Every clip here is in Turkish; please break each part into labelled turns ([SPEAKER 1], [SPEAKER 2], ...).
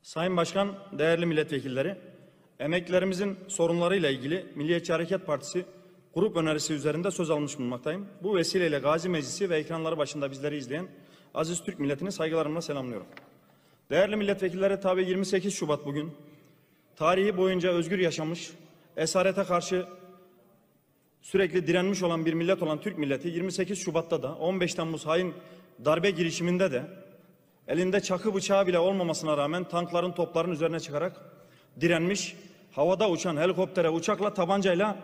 [SPEAKER 1] Sayın Başkan, değerli milletvekilleri, emeklilerimizin sorunlarıyla ilgili Milliyetçi Hareket Partisi grup önerisi üzerinde söz almış bulunmaktayım. Bu vesileyle Gazi Meclisi ve ekranları başında bizleri izleyen aziz Türk milletini saygılarımla selamlıyorum. Değerli milletvekilleri, tabi 28 Şubat bugün. Tarihi boyunca özgür yaşamış, esarete karşı sürekli direnmiş olan bir millet olan Türk milleti 28 Şubat'ta da 15 Temmuz hain darbe girişiminde de elinde çakı bıçağı bile olmamasına rağmen tankların, topların üzerine çıkarak direnmiş, havada uçan helikoptere, uçakla, tabancayla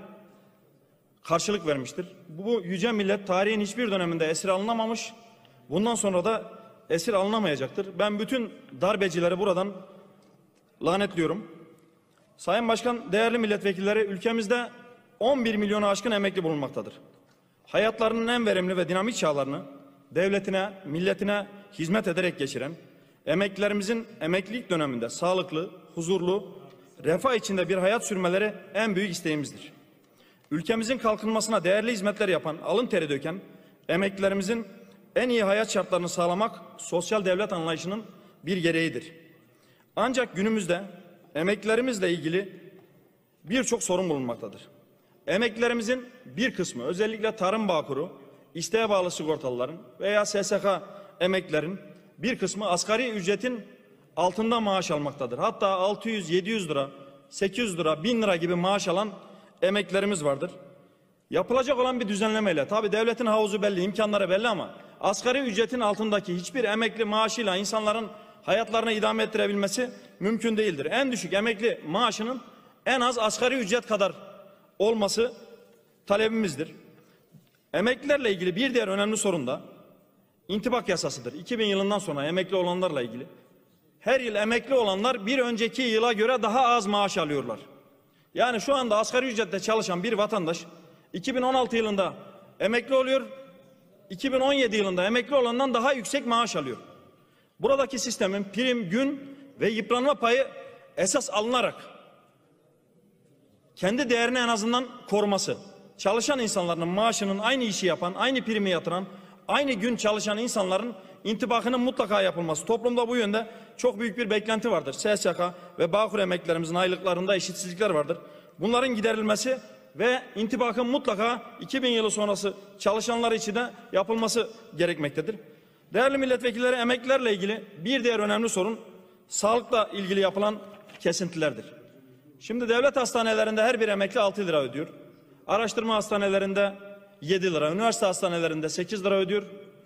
[SPEAKER 1] karşılık vermiştir. Bu yüce millet tarihin hiçbir döneminde esir alınamamış, bundan sonra da esir alınamayacaktır. Ben bütün darbecileri buradan lanetliyorum. Sayın Başkan, değerli milletvekilleri, ülkemizde 11 milyonu aşkın emekli bulunmaktadır. Hayatlarının en verimli ve dinamik çağlarını devletine, milletine hizmet ederek geçiren, emeklilerimizin emeklilik döneminde sağlıklı, huzurlu, refah içinde bir hayat sürmeleri en büyük isteğimizdir. Ülkemizin kalkınmasına değerli hizmetler yapan, alın teri döken emeklilerimizin en iyi hayat şartlarını sağlamak sosyal devlet anlayışının bir gereğidir. Ancak günümüzde emeklilerimizle ilgili birçok sorun bulunmaktadır. Emeklilerimizin bir kısmı, özellikle Tarım Bağkuru, isteğe bağlı sigortalıların veya SSK emeklilerin bir kısmı asgari ücretin altında maaş almaktadır. Hatta 600, 700 lira, 800 lira, 1000 lira gibi maaş alan emeklilerimiz vardır. Yapılacak olan bir düzenlemeyle, tabi devletin havuzu belli, imkanları belli ama asgari ücretin altındaki hiçbir emekli maaşıyla insanların hayatlarını idame ettirebilmesi mümkün değildir. En düşük emekli maaşının en az asgari ücret kadar olması talebimizdir. Emeklilerle ilgili bir diğer önemli sorun da intibak yasasıdır. 2000 yılından sonra emekli olanlarla ilgili. Her yıl emekli olanlar bir önceki yıla göre daha az maaş alıyorlar. Yani şu anda asgari ücretle çalışan bir vatandaş 2016 yılında emekli oluyor, 2017 yılında emekli olandan daha yüksek maaş alıyor. Buradaki sistemin prim, gün ve yıpranma payı esas alınarak kendi değerini en azından koruması, çalışan insanların maaşının aynı işi yapan, aynı primi yatıran, aynı gün çalışan insanların intibakının mutlaka yapılması. Toplumda bu yönde çok büyük bir beklenti vardır. SSK ve Bağkur emeklilerimizin aylıklarında eşitsizlikler vardır. Bunların giderilmesi ve intibakın mutlaka 2000 yılı sonrası çalışanlar için de yapılması gerekmektedir. Değerli milletvekilleri, emeklilerle ilgili bir diğer önemli sorun sağlıkla ilgili yapılan kesintilerdir. Şimdi devlet hastanelerinde her bir emekli 6 lira ödüyor. Araştırma hastanelerinde 7 lira, üniversite hastanelerinde 8 lira ödüyor.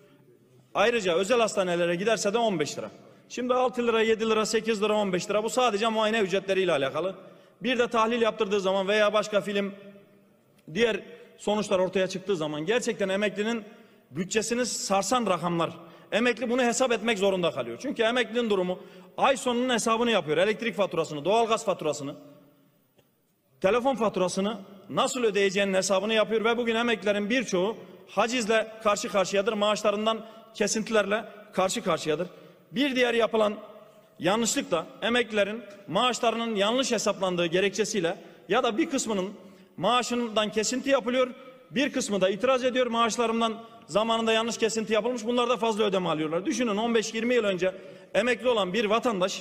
[SPEAKER 1] Ayrıca özel hastanelere giderse de 15 lira. Şimdi 6 lira, 7 lira, 8 lira, 15 lira bu sadece muayene ücretleriyle alakalı. Bir de tahlil yaptırdığı zaman veya başka film, diğer sonuçlar ortaya çıktığı zaman gerçekten emeklinin bütçesini sarsan rakamlar. Emekli bunu hesap etmek zorunda kalıyor. Çünkü emeklinin durumu ay sonunun hesabını yapıyor. Elektrik faturasını, doğalgaz faturasını, telefon faturasını nasıl ödeyeceğinin hesabını yapıyor ve bugün emeklilerin birçoğu hacizle karşı karşıyadır. Maaşlarından kesintilerle karşı karşıyadır. Bir diğer yapılan yanlışlık da emeklilerin maaşlarının yanlış hesaplandığı gerekçesiyle ya da bir kısmının maaşından kesinti yapılıyor, bir kısmı da itiraz ediyor, maaşlarımdan zamanında yanlış kesinti yapılmış, bunlar da fazla ödeme alıyorlar. Düşünün, 15-20 yıl önce emekli olan bir vatandaş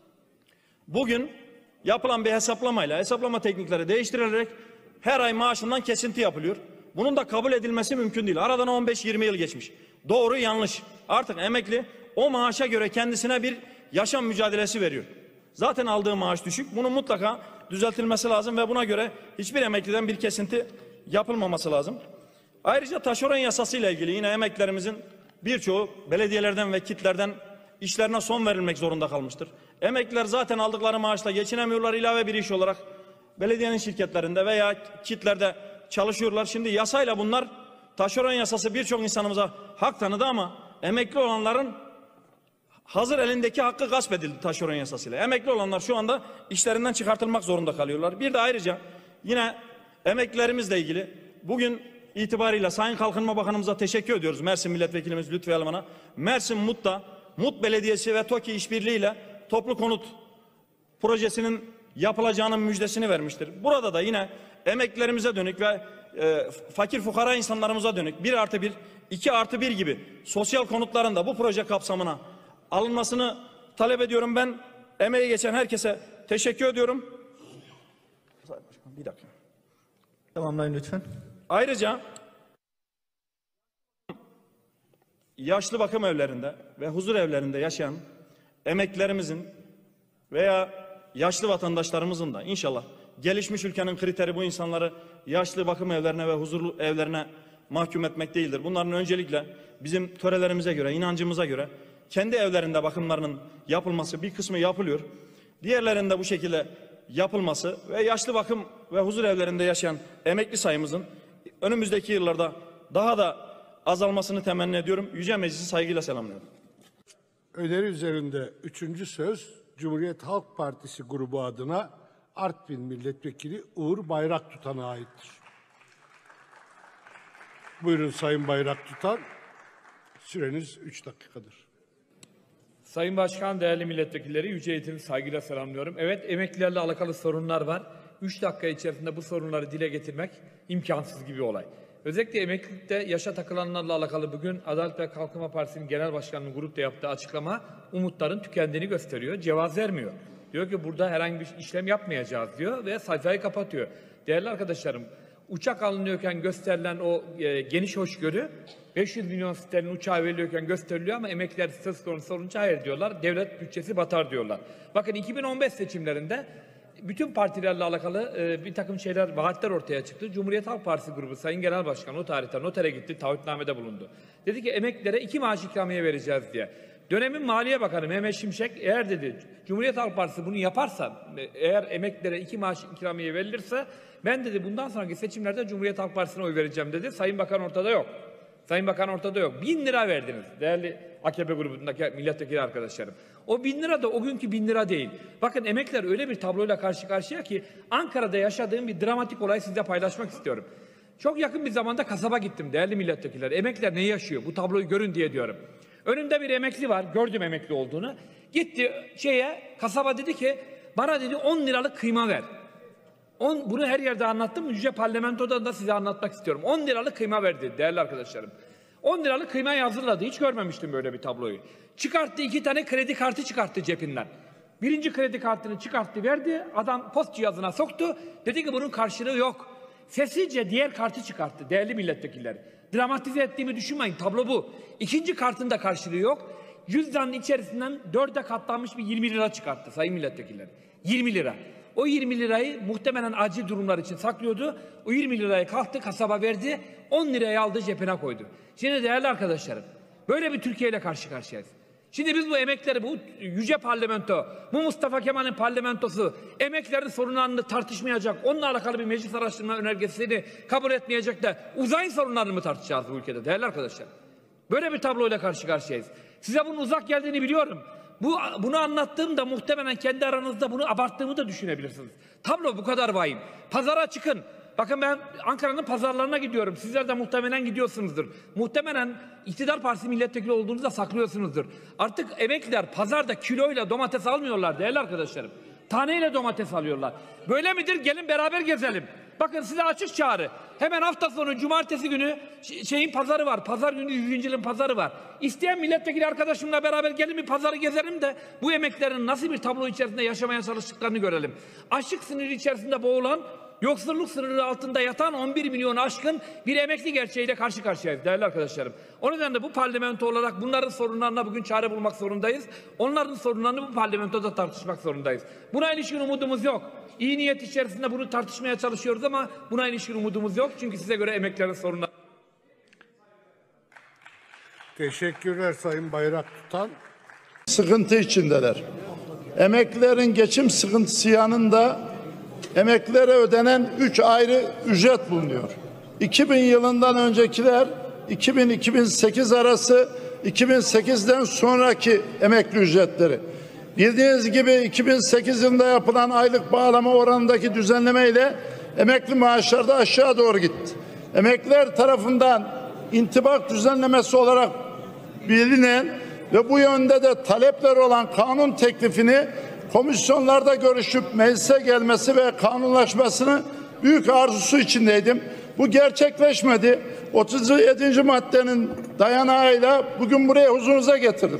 [SPEAKER 1] bugün yapılan bir hesaplamayla, hesaplama teknikleri değiştirilerek her ay maaşından kesinti yapılıyor. Bunun da kabul edilmesi mümkün değil. Aradan 15-20 yıl geçmiş. Doğru yanlış. Artık emekli o maaşa göre kendisine bir yaşam mücadelesi veriyor. Zaten aldığı maaş düşük. Bunun mutlaka düzeltilmesi lazım ve buna göre hiçbir emekliden bir kesinti yapılmaması lazım. Ayrıca taşeron yasası ile ilgili yine emeklilerimizin birçoğu belediyelerden ve kitlerden işlerine son verilmek zorunda kalmıştır. Emekliler zaten aldıkları maaşla geçinemiyorlar, ilave bir iş olarak belediyenin şirketlerinde veya kitlerde çalışıyorlar. Şimdi yasayla bunlar, taşeron yasası birçok insanımıza hak tanıdı ama emekli olanların hazır elindeki hakkı gasp edildi taşeron yasasıyla. Emekli olanlar şu anda işlerinden çıkartılmak zorunda kalıyorlar. Bir de ayrıca yine emeklilerimizle ilgili bugün itibariyle Sayın Kalkınma Bakanımıza teşekkür ediyoruz. Mersin Milletvekilimiz Lütfi Elvan'a. Mersin Mut'ta Mut Belediyesi ve TOKİ işbirliğiyle toplu konut projesinin yapılacağının müjdesini vermiştir. Burada da yine emeklilerimize dönük ve fakir fukara insanlarımıza dönük 1+1, 2+1 gibi sosyal konutların da bu proje kapsamına alınmasını talep ediyorum. Ben Emeği geçen herkese teşekkür ediyorum. Bir dakika.
[SPEAKER 2] Tamamlayın lütfen.
[SPEAKER 1] Ayrıca yaşlı bakım evlerinde ve huzur evlerinde yaşayan emeklilerimizin veya yaşlı vatandaşlarımızın da inşallah, gelişmiş ülkenin kriteri bu insanları yaşlı bakım evlerine ve huzurlu evlerine mahkum etmek değildir. Bunların öncelikle bizim törelerimize göre, inancımıza göre kendi evlerinde bakımlarının yapılması, bir kısmı yapılıyor. Diğerlerinde bu şekilde yapılması ve yaşlı bakım ve huzur evlerinde yaşayan emekli sayımızın önümüzdeki yıllarda daha da azalmasını temenni ediyorum. Yüce Meclisi saygıyla selamlıyorum.
[SPEAKER 3] Öneri üzerinde 3. söz Cumhuriyet Halk Partisi grubu adına Artvin Milletvekili Uğur Bayraktutan'a aittir. Buyurun Sayın Bayraktutan. Süreniz 3 dakikadır.
[SPEAKER 4] Sayın Başkan, değerli milletvekilleri, yüce heyetimi saygıyla selamlıyorum. Evet, emeklilerle alakalı sorunlar var. 3 dakika içerisinde bu sorunları dile getirmek imkansız gibi olay. Özellikle emeklilikte yaşa takılanlarla alakalı bugün Adalet ve Kalkınma Partisi'nin Genel Başkanı'nın grupta yaptığı açıklama umutların tükendiğini gösteriyor. Cevaz vermiyor. Diyor ki burada herhangi bir işlem yapmayacağız diyor ve sayfayı kapatıyor. Değerli arkadaşlarım, uçak alınıyorken gösterilen o geniş hoşgörü 500 milyon sterlin uçağı veriliyorken gösteriliyor ama emekliler söz konusu olunca hayır diyorlar. Devlet bütçesi batar diyorlar. Bakın 2015 seçimlerinde bütün partilerle alakalı bir takım şeyler, vaatler ortaya çıktı. Cumhuriyet Halk Partisi grubu Sayın Genel Başkan o tarihte notere gitti, taahhütnamede bulundu. Dedi ki emeklilere 2 maaş ikramiye vereceğiz diye. Dönemin Maliye Bakanı Mehmet Şimşek eğer dedi Cumhuriyet Halk Partisi bunu yaparsa, eğer emeklilere 2 maaş ikramiye verilirse ben dedi bundan sonraki seçimlerde Cumhuriyet Halk Partisi'ne oy vereceğim dedi. Sayın Bakan ortada yok. Sayın Bakan ortada yok. 1000 lira verdiniz değerli AKP grubundaki milletvekili arkadaşlarım. O 1000 lira da o günkü 1000 lira değil. Bakın emekliler öyle bir tabloyla karşı karşıya ki Ankara'da yaşadığım bir dramatik olayı size paylaşmak istiyorum. Çok yakın bir zamanda kasaba gittim değerli milletvekiller. Emekliler ne yaşıyor? Bu tabloyu görün diye diyorum. Önümde bir emekli var. Gördüm emekli olduğunu. Gitti kasaba dedi ki bana dedi 10 liralık kıyma ver. Bunu her yerde anlattım. Yüce Parlamento'da da size anlatmak istiyorum. 10 liralık kıyma verdi değerli arkadaşlarım. 10 liralık kıymayı hazırladı. Hiç görmemiştim böyle bir tabloyu. Çıkarttı 2 tane kredi kartı çıkarttı cebinden. Birinci kredi kartını çıkarttı verdi. Adam post cihazına soktu. Dedi ki bunun karşılığı yok. Sessizce diğer kartı çıkarttı değerli milletvekilleri. Dramatize ettiğimi düşünmeyin. Tablo bu. İkinci kartın da karşılığı yok. Cüzdanın içerisinden 4'e katlanmış bir 20 lira çıkarttı sayın milletvekilleri. 20 lira. O 20 lirayı muhtemelen acil durumlar için saklıyordu. O 20 lirayı kalktı kasaba verdi. 10 lirayı aldı cebine koydu. Şimdi değerli arkadaşlarım böyle bir Türkiye ile karşı karşıyayız. Şimdi biz bu emeklileri, bu yüce parlamento, bu Mustafa Kemal'in parlamentosu emeklilerin sorunlarını tartışmayacak, onunla alakalı bir meclis araştırma önergesini kabul etmeyecek de uzayın sorunlarını mı tartışacağız bu ülkede değerli arkadaşlar? Böyle bir tabloyla karşı karşıyayız. Size bunun uzak geldiğini biliyorum. Bunu anlattığımda muhtemelen kendi aranızda bunu abarttığımı da düşünebilirsiniz. Tablo bu kadar vahim. Pazara çıkın. Bakın ben Ankara'nın pazarlarına gidiyorum. Sizler de muhtemelen gidiyorsunuzdur. Muhtemelen iktidar partisi milletvekili olduğunuzda saklıyorsunuzdur. Artık emekliler pazarda kiloyla domates almıyorlar değerli arkadaşlarım. Taneyle domates alıyorlar. Böyle midir? Gelin beraber gezelim. Bakın size açık çağrı. Hemen hafta sonu cumartesi günü pazarı var. Pazar günü 100. yılın pazarı var. İsteyen milletvekili arkadaşımla beraber gelin bir pazarı gezelim de bu emeklerin nasıl bir tablo içerisinde yaşamaya çalıştıklarını görelim. Açlık sınırı içerisinde boğulan, yoksulluk sınırı altında yatan 11 milyon aşkın bir emekli gerçeğiyle karşı karşıyayız değerli arkadaşlarım. O nedenle bu parlamento olarak bunların sorunlarına bugün çare bulmak zorundayız. Onların sorunlarını bu parlamentoda tartışmak zorundayız. Buna ilişkin umudumuz yok. İyi niyet içerisinde bunu tartışmaya çalışıyoruz ama buna ilişkin umudumuz yok. Çünkü size göre emeklilerin sorunları.
[SPEAKER 3] Teşekkürler Sayın Bayraktutan.
[SPEAKER 5] Sıkıntı içindeler. Emeklilerin geçim sıkıntısı yanında emeklilere ödenen 3 ayrı ücret bulunuyor. 2000 yılından öncekiler, 2000-2008 arası, 2008'den sonraki emekli ücretleri. Bildiğiniz gibi 2008 yılında yapılan aylık bağlama oranındaki düzenleme ile emekli maaşları da aşağı doğru gitti. Emekliler tarafından intibak düzenlemesi olarak bilinen ve bu yönde de talepler olan kanun teklifini komisyonlarda görüşüp meclise gelmesi ve kanunlaşmasını büyük arzusu içindeydim. Bu gerçekleşmedi. 37. maddenin dayanağıyla bugün buraya huzurunuza getirdim.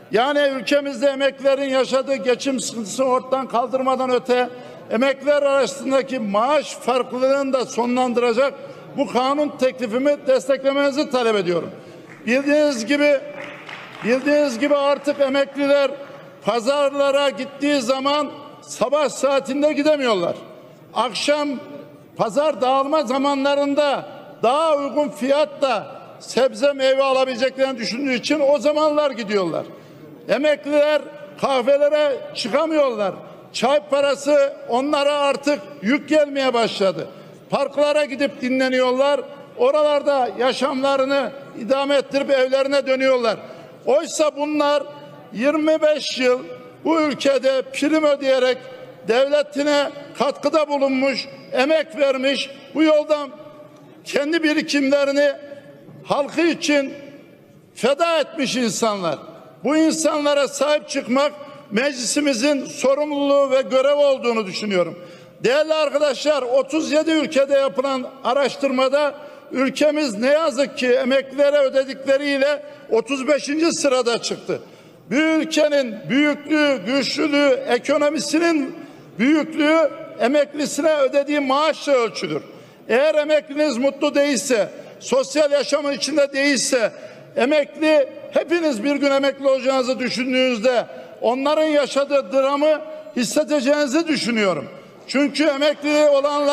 [SPEAKER 5] Yani ülkemizde emeklilerin yaşadığı geçim sıkıntısını ortadan kaldırmadan öte emekliler arasındaki maaş farklılığını da sonlandıracak bu kanun teklifimi desteklemenizi talep ediyorum. Bildiğiniz gibi artık emekliler pazarlara gittiği zaman sabah saatinde gidemiyorlar. Akşam pazar dağılma zamanlarında daha uygun fiyatla sebze meyve alabileceklerini düşündüğü için o zamanlar gidiyorlar. Emekliler kahvelere çıkamıyorlar. Çay parası onlara artık yük gelmeye başladı. Parklara gidip dinleniyorlar. Oralarda yaşamlarını idame ettirip evlerine dönüyorlar. Oysa bunlar 25 yıl bu ülkede prim ödeyerek devletine katkıda bulunmuş, emek vermiş, bu yoldan kendi birikimlerini halkı için feda etmiş insanlar. Bu insanlara sahip çıkmak meclisimizin sorumluluğu ve görevi olduğunu düşünüyorum. Değerli arkadaşlar, 37 ülkede yapılan araştırmada ülkemiz ne yazık ki emeklilere ödedikleriyle 35. sırada çıktı. Bu ülkenin büyüklüğü, güçlülüğü, ekonomisinin büyüklüğü emeklisine ödediği maaşla ölçülür. Eğer emekliniz mutlu değilse, sosyal yaşamın içinde değilse, emekli, hepiniz bir gün emekli olacağınızı düşündüğünüzde onların yaşadığı dramı hissedeceğinizi düşünüyorum. Çünkü emekli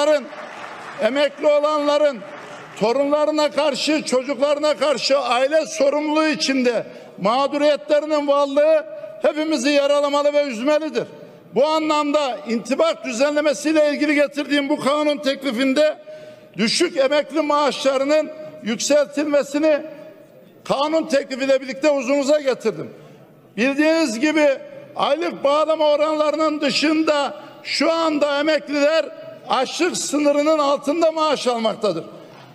[SPEAKER 5] olanların torunlarına karşı, çocuklarına karşı aile sorumluluğu içinde mağduriyetlerinin varlığı hepimizi yaralamalı ve üzmelidir. Bu anlamda intibak düzenlemesiyle ilgili getirdiğim bu kanun teklifinde düşük emekli maaşlarının yükseltilmesini kanun teklifiyle birlikte huzurunuza getirdim. Bildiğiniz gibi aylık bağlama oranlarının dışında şu anda emekliler açlık sınırının altında maaş almaktadır.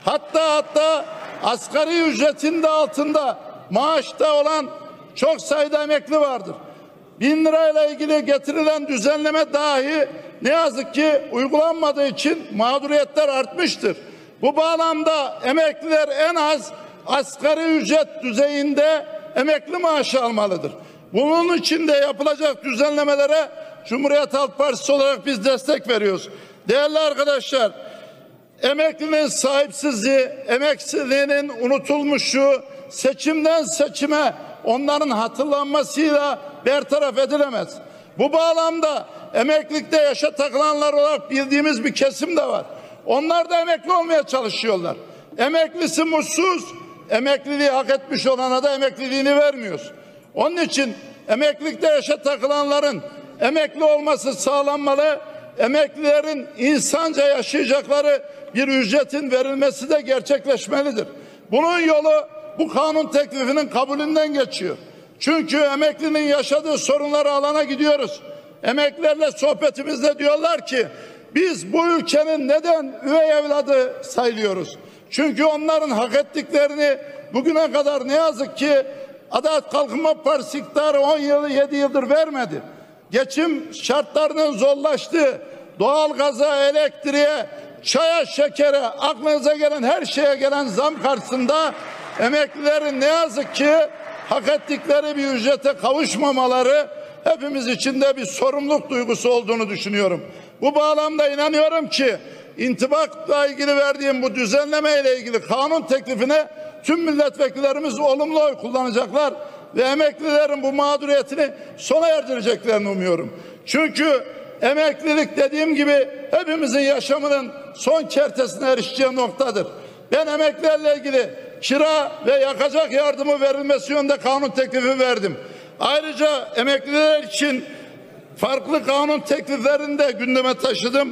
[SPEAKER 5] Hatta asgari ücretin de altında maaşta olan çok sayıda emekli vardır. 1000 lirayla ilgili getirilen düzenleme dahi ne yazık ki uygulanmadığı için mağduriyetler artmıştır. Bu bağlamda emekliler en az asgari ücret düzeyinde emekli maaşı almalıdır. Bunun için de yapılacak düzenlemelere Cumhuriyet Halk Partisi olarak biz destek veriyoruz. Değerli arkadaşlar, emeklinin sahipsizliği, emeksizliğinin unutulmuşluğu seçimden seçime onların hatırlanmasıyla bertaraf edilemez. Bu bağlamda emeklilikte yaşa takılanlar olarak bildiğimiz bir kesim de var. Onlar da emekli olmaya çalışıyorlar. Emeklisi mutsuz, emekliliği hak etmiş olana da emekliliğini vermiyoruz. Onun için emeklilikte yaşa takılanların emekli olması sağlanmalı. Emeklilerin insanca yaşayacakları bir ücretin verilmesi de gerçekleşmelidir. Bunun yolu bu kanun teklifinin kabulünden geçiyor. Çünkü emeklinin yaşadığı sorunları alana gidiyoruz. Emeklilerle sohbetimizde diyorlar ki biz bu ülkenin neden üvey evladı sayılıyoruz? Çünkü onların hak ettiklerini bugüne kadar ne yazık ki Adalet Kalkınma Partisi iktidarı 17 yıldır vermedi. Geçim şartlarının zorlaştığı, doğalgaza, elektriğe, çaya, şekere, aklınıza gelen her şeye gelen zam karşısında emeklilerin ne yazık ki hak ettikleri bir ücrete kavuşmamaları hepimiz için de bir sorumluluk duygusu olduğunu düşünüyorum. Bu bağlamda inanıyorum ki intibakla ilgili verdiğim bu düzenleme ile ilgili kanun teklifine tüm milletvekillerimiz olumlu oy kullanacaklar ve emeklilerin bu mağduriyetini sona erdireceklerini umuyorum. Çünkü emeklilik dediğim gibi hepimizin yaşamının son kertesine erişeceği noktadır. Ben emeklilerle ilgili kira ve yakacak yardımı verilmesi yönünde kanun teklifi verdim. Ayrıca emekliler için farklı kanun tekliflerini de gündeme taşıdım.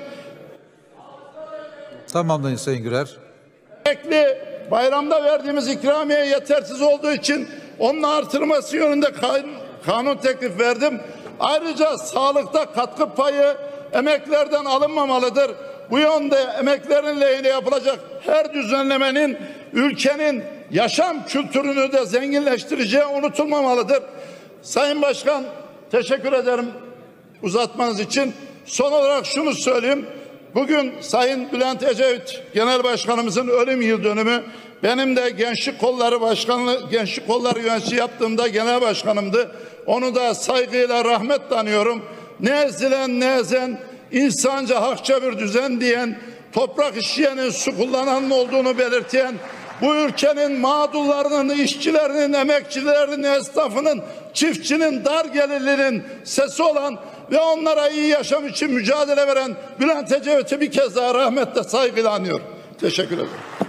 [SPEAKER 2] Tamamlayın Sayın Gürer.
[SPEAKER 5] Emekli bayramda verdiğimiz ikramiye yetersiz olduğu için onun artırması yönünde kanun teklif verdim. Ayrıca sağlıkta katkı payı emeklilerden alınmamalıdır. Bu yönde emeklilerin lehine yapılacak her düzenlemenin ülkenin yaşam kültürünü de zenginleştireceği unutulmamalıdır. Sayın Başkan, teşekkür ederim uzatmanız için. Son olarak şunu söyleyeyim. Bugün Sayın Bülent Ecevit Genel Başkanımızın ölüm yıl dönümü. Benim de Gençlik Kolları Üyesi yaptığımda genel başkanımdı. Onu da saygıyla rahmetle anıyorum. Ne ezilen ne ezen, insanca hakça bir düzen diyen, toprak işleyenin, su kullananın olduğunu belirten, bu ülkenin mağdurlarının, işçilerinin, emekçilerinin, esnafının, çiftçinin, dar gelirlinin sesi olan ve onlara iyi yaşam için mücadele veren Bülent Ecevit'i bir kez daha rahmetle, saygıyla anıyorum. Teşekkür ederim.